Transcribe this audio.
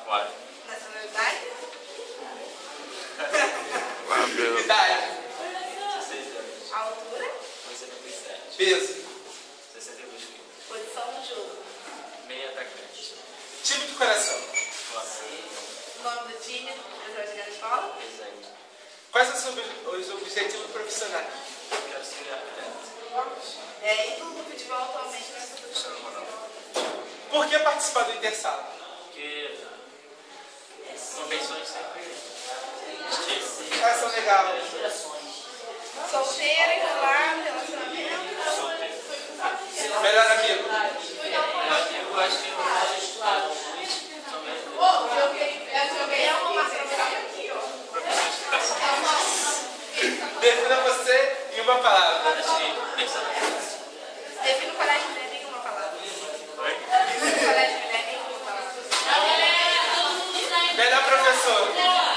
Bora. Nacionalidade? Idade. 16 anos. Altura? 1,77. Peso. 62 quilos. Posição no jogo? Meio atacante. Time do coração. Nome do time? Você vai jogar na escola? Presente. Quais são os objetivos profissionais? Quero ser atleta. Ídolo do futebol atualmente na sua Cristiano Ronaldo. Por que participar do Intersala? Porque convenções sempre estive. Ah, são legal. Solteiro, isolado, relacionamento? Solteiro. Melhor amigo. Eu acho que É uma marca aqui, ó. Defina você em uma palavra. Defina o colégio mulher em uma palavra. Defina o colégio mulher em uma palavra. Melhor professor.